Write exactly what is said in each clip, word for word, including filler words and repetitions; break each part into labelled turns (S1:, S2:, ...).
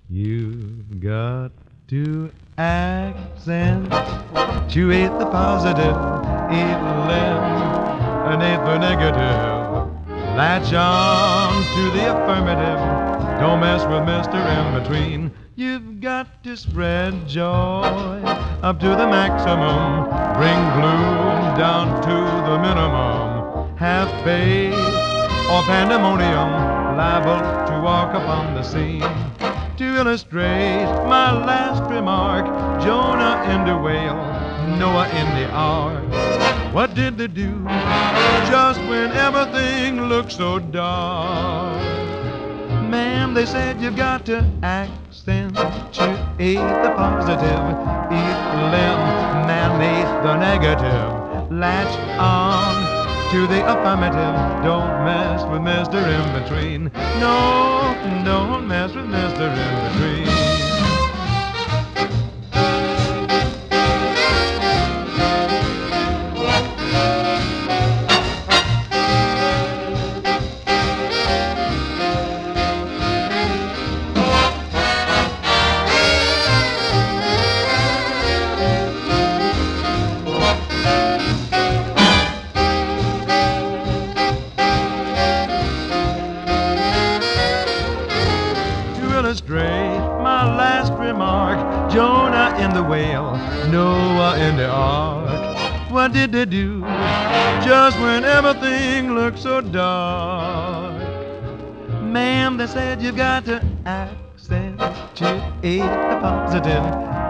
S1: You've got to accentuate the positive, eliminate the negative. Latch on to the affirmative. Don't mess with Mister In Between. You've got to spread joy up to the maximum. Bring gloom down to the minimum. Have faith or pandemonium, liable to walk upon the scene. To illustrate my last remark, Jonah in the whale, Noah in the ark. What did they do just when everything looked so dark? Ma'am, they said you've got to accentuate the positive, eliminate the negative. Latch on to the affirmative. Don't mess with Mister In Between. No, don't mess with Mister In Between. Illustrate my last remark, Jonah in the whale, Noah in the ark. What did they do just when everything looked so dark? Ma'am, they said you've got to accentuate the positive,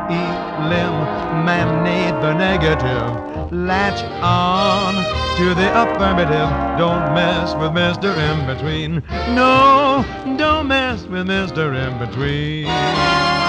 S1: eliminate the negative. Latch on to the affirmative. Don't mess with Mister In Between. No, don't mess with Mister In Between.